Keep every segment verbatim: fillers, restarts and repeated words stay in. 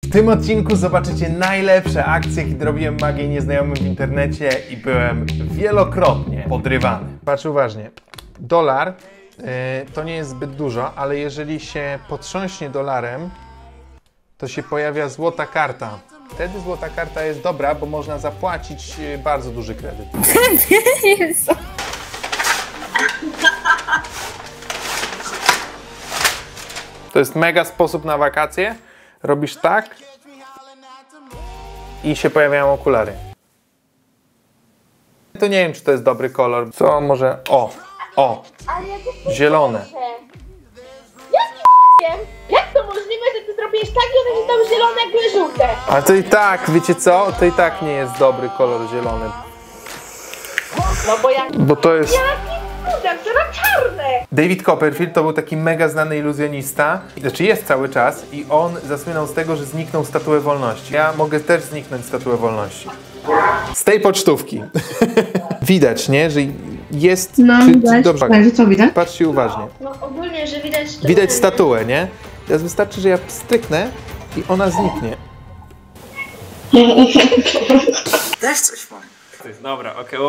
W tym odcinku zobaczycie najlepsze akcje, kiedy robiłem magię nieznajomym w internecie i byłem wielokrotnie podrywany. Patrz uważnie. Dolar yy, to nie jest zbyt dużo, ale jeżeli się potrząśnie dolarem, to się pojawia złota karta. Wtedy złota karta jest dobra, bo można zapłacić bardzo duży kredyt. To jest mega sposób na wakacje. Robisz tak i się pojawiają okulary. To nie wiem, czy to jest dobry kolor. Co może... O! O! Zielone. Jak to możliwe, że ty zrobisz tak i one nie są zielone, jak były żółte? A to i tak, wiecie co? To i tak nie jest dobry kolor zielony. No bo jak... Bo to jest... Jaki cudem, to na czarne! David Copperfield to był taki mega znany iluzjonista, znaczy jest cały czas i on zasłynął z tego, że zniknął statuę wolności. Ja mogę też zniknąć statuę wolności. Z tej pocztówki. Widać, nie? Że jest... No, czy, widać. czy, dobrze. Także co widać? Patrzcie uważnie. No ogólnie, że widać... To Widać statuę, nie? Teraz wystarczy, że ja stryknę i ona zniknie. Też coś mam. Dobra, okej.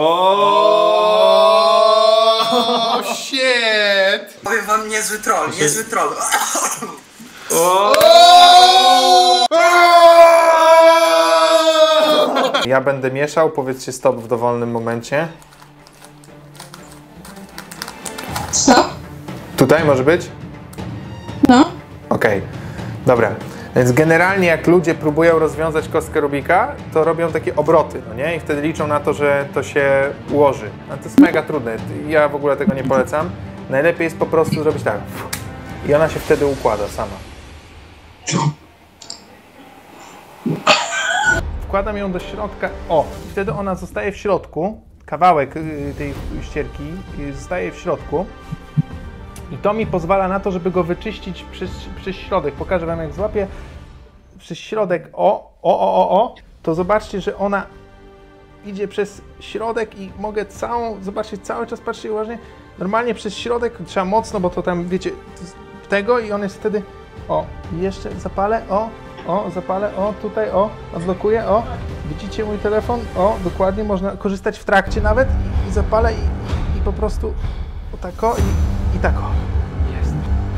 O, shit! Powiem wam niezły troll, niezły troll. Ja będę mieszał, powiedzcie stop w dowolnym momencie. Co? Tutaj może być? No. Okej, okay. Dobra. Więc generalnie jak ludzie próbują rozwiązać kostkę Rubika, to robią takie obroty, no nie? I wtedy liczą na to, że to się ułoży. A to jest mega trudne. Ja w ogóle tego nie polecam. Najlepiej jest po prostu zrobić tak. I ona się wtedy układa sama. Wkładam ją do środka. O! I wtedy ona zostaje w środku. Kawałek tej ścierki zostaje w środku. I to mi pozwala na to, żeby go wyczyścić przez, przez środek. Pokażę wam, jak złapię przez środek, o, o, o, o, o, to zobaczcie, że ona idzie przez środek i mogę całą, zobaczcie, cały czas, patrzcie uważnie, normalnie przez środek trzeba mocno, bo to tam, wiecie, tego i on jest wtedy, o, jeszcze zapalę, o, o, zapalę, o, tutaj, o, odblokuję, o, widzicie mój telefon, o, dokładnie, można korzystać w trakcie nawet i, i zapalę i, i po prostu o tako i I tak o. Jest.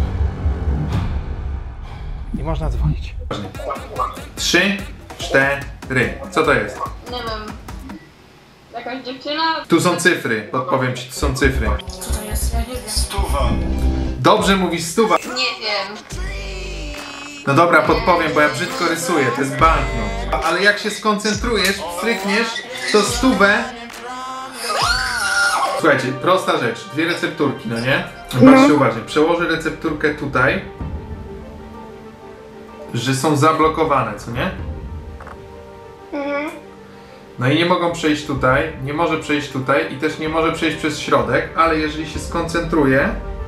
I można dzwonić. Trzy, cztery. Co to jest? Nie wiem. Jakaś dziewczyna? Tu są cyfry. Podpowiem ci, tu są cyfry. Co to jest? Ja nie wiem. Stuwa. Dobrze mówisz stuwa. Nie wiem. No dobra, podpowiem, bo ja brzydko rysuję. To jest banknot. Ale jak się skoncentrujesz, strykniesz, to stówę... Słuchajcie, prosta rzecz. Dwie recepturki, no nie? Patrzcie no. uważnie. Przełożę recepturkę tutaj, że są zablokowane, co nie? Mhm. No i nie mogą przejść tutaj, nie może przejść tutaj i też nie może przejść przez środek, ale jeżeli się skoncentruje...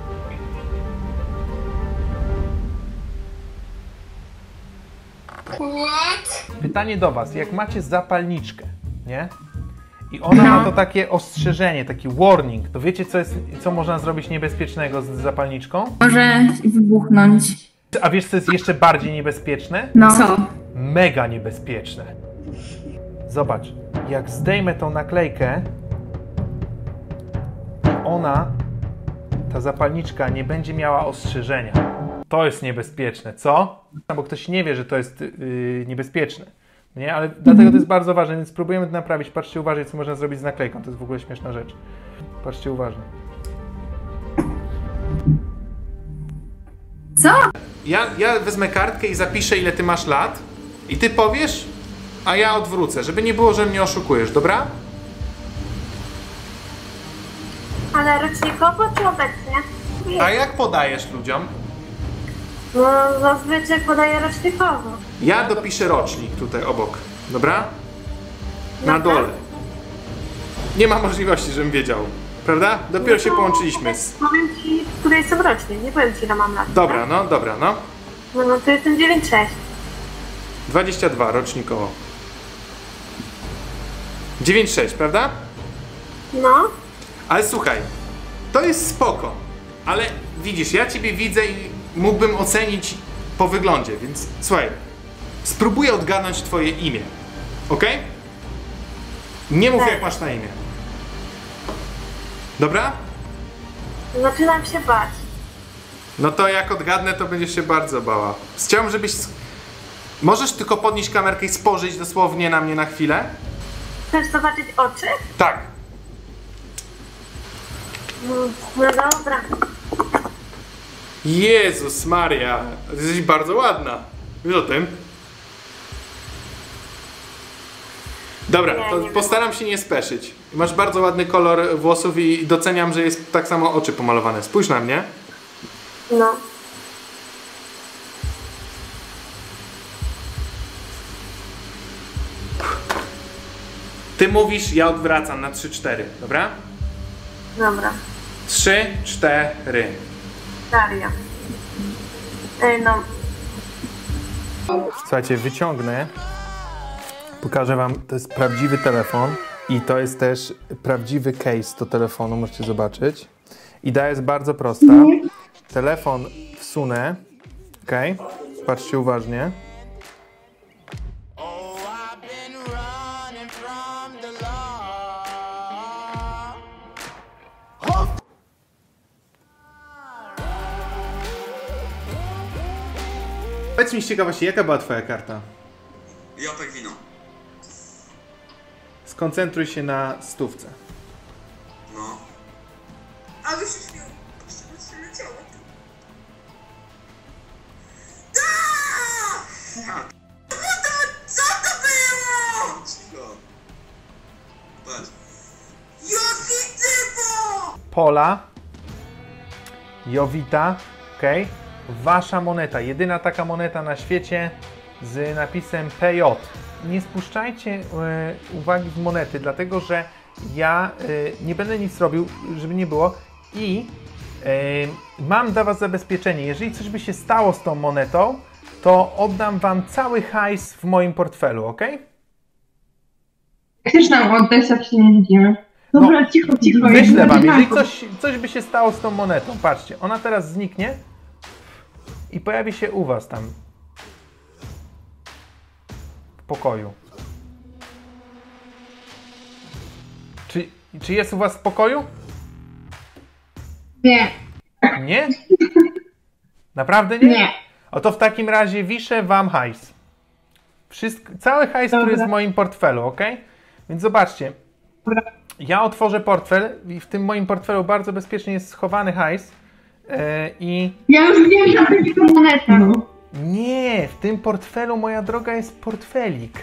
What? Pytanie do was. Jak macie zapalniczkę, nie? I ona ma to takie ostrzeżenie, taki warning. To wiecie, co, jest, co można zrobić niebezpiecznego z zapalniczką? Może wybuchnąć. A wiesz, co jest jeszcze bardziej niebezpieczne? No. Co? Mega niebezpieczne. Zobacz, jak zdejmę tą naklejkę, ona, ta zapalniczka, nie będzie miała ostrzeżenia. To jest niebezpieczne, co? Bo ktoś nie wie, że to jest yy, niebezpieczne. Nie, ale dlatego to jest bardzo ważne, więc spróbujemy to naprawić. Patrzcie uważnie, co można zrobić z naklejką. To jest w ogóle śmieszna rzecz. Patrzcie uważnie. Co? Ja, ja wezmę kartkę i zapiszę, ile ty masz lat i ty powiesz, a ja odwrócę, żeby nie było, że mnie oszukujesz, dobra? Ale rocznikowo czy obecnie? A jak podajesz ludziom? No zazwyczaj podaję rocznikowo. Ja dopiszę rocznik tutaj obok, dobra? Na dole. Nie ma możliwości, żebym wiedział, prawda? Dopiero się połączyliśmy. Z... Powiem ci, który jestem roczny, nie powiem ci, ile mam lat. Dobra, no, dobra, no. No, no to jestem dziewięć sześć. dwadzieścia dwa rocznikowo. dziewięć sześć, prawda? No. Ale słuchaj, to jest spoko, ale widzisz, ja ciebie widzę i mógłbym ocenić po wyglądzie, więc słuchaj, Spróbuję odgadnąć twoje imię. Ok? Nie mów, jak masz na imię. Dobra? Zaczynam się bać. No to jak odgadnę, to będziesz się bardzo bała. Chciałbym, żebyś... Możesz tylko podnieść kamerkę i spojrzeć dosłownie na mnie na chwilę? Chcesz zobaczyć oczy? Tak. No, no dobra. Jezus Maria, jesteś bardzo ładna. Wiesz o tym? Dobra, Nie, to nie postaram się nie speszyć. Masz bardzo ładny kolor włosów i doceniam, że jest tak samo oczy pomalowane. Spójrz na mnie. No. Ty mówisz, ja odwracam na trzy cztery, dobra? Dobra. trzy cztery. Daria. Ej, no. Słuchajcie, wyciągnę. Pokażę wam, to jest prawdziwy telefon i to jest też prawdziwy case do telefonu, możecie zobaczyć. Idea jest bardzo prosta. Telefon wsunę, ok? Patrzcie uważnie. Powiedz mi z ciekawości, jaka była twoja karta? Jopek wino. Skoncentruj się na stówce. No. A już się śmiał. Jeszcze się leciało. Co to było? Cicho. Patrz. Jaki typo! Pola, Jowita, ok? Wasza moneta, jedyna taka moneta na świecie z napisem P J. Nie spuszczajcie e, uwagi w monety, dlatego że ja e, nie będę nic robił, żeby nie było i e, mam dla was zabezpieczenie. Jeżeli coś by się stało z tą monetą, to oddam wam cały hajs w moim portfelu, ok? Chcesz nam oddać, jak się nie widzimy? Dobra, No, cicho, cicho. Wyślę wam, jeżeli coś, coś by się stało z tą monetą, patrzcie, ona teraz zniknie i pojawi się u was tam w pokoju. Czy, czy jest u was w pokoju? Nie, Nie? Naprawdę nie? nie. Oto w takim razie wiszę wam hajs. Wszystko, cały hajs, który Dobra. jest w moim portfelu, ok? Więc zobaczcie. Dobra. Ja otworzę portfel i w tym moim portfelu bardzo bezpiecznie jest schowany hajs. Yy, I Ja już wiem, że to jest moneta. No. nie, w tym portfelu, moja droga, jest portfelik.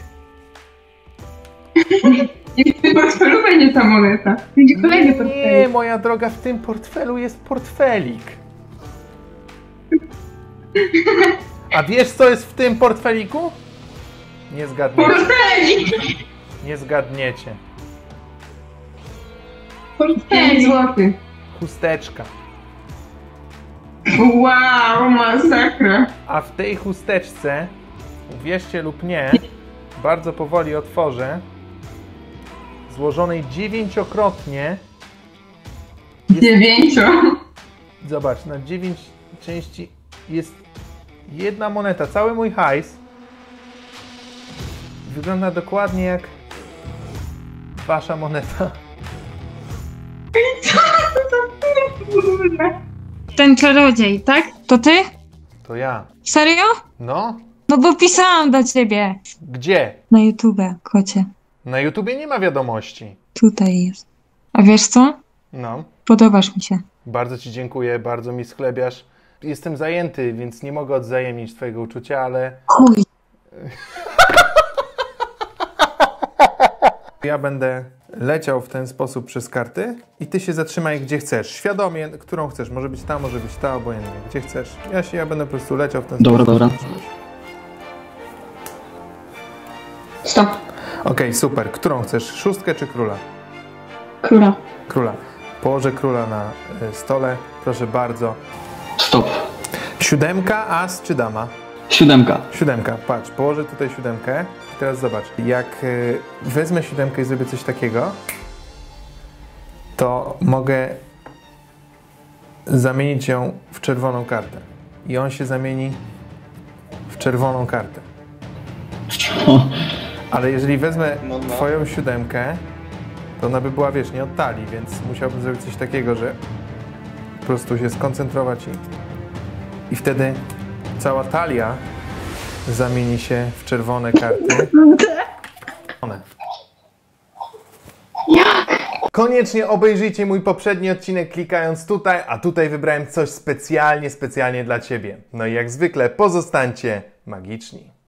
I w tym portfelu będzie ta moneta. Będzie kolejny Nie, portfel. moja droga, w tym portfelu jest portfelik. A wiesz, co jest w tym portfeliku? Nie zgadniecie. Portfelik! Nie zgadniecie. pięć złotych. Chusteczka. Wow, masakra. A w tej chusteczce, uwierzcie lub nie, bardzo powoli otworzę, złożonej dziewięciokrotnie, jest, Dziewięcio. zobacz, na dziewięć części jest jedna moneta. Cały mój hajs wygląda dokładnie jak wasza moneta. Ten czarodziej, tak? To ty? To ja. Serio? No? No bo pisałam do ciebie. Gdzie? Na YouTube, kocie. Na YouTubie nie ma wiadomości. Tutaj jest. A wiesz co? No. Podobasz mi się. Bardzo ci dziękuję, bardzo mi schlebiasz. Jestem zajęty, więc nie mogę odwzajemnić twojego uczucia, ale Chuj. ja będę leciał w ten sposób przez karty i ty się zatrzymaj gdzie chcesz. Świadomie, którą chcesz. Może być ta, może być ta, obojętnie. Gdzie chcesz. Ja się, ja będę po prostu leciał w ten Dobra, sposób. dobra. Stop. Okej, super. Którą chcesz? Szóstkę czy króla? Króla. Króla. Położę króla na y, stole. Proszę bardzo. Stop. Siódemka, as czy dama? Siódemka. Siódemka. Patrz, położę tutaj siódemkę. I teraz zobacz. Jak y, wezmę siódemkę i zrobię coś takiego, to mogę zamienić ją w czerwoną kartę. I on się zamieni w czerwoną kartę. Co? Ale jeżeli wezmę No, no. twoją siódemkę, to ona by była, wiesz, nie od talii, więc musiałbym zrobić coś takiego, że po prostu się skoncentrować i, i wtedy cała talia zamieni się w czerwone karty. One. Koniecznie obejrzyjcie mój poprzedni odcinek klikając tutaj, a tutaj wybrałem coś specjalnie, specjalnie dla Ciebie. No i jak zwykle pozostańcie magiczni.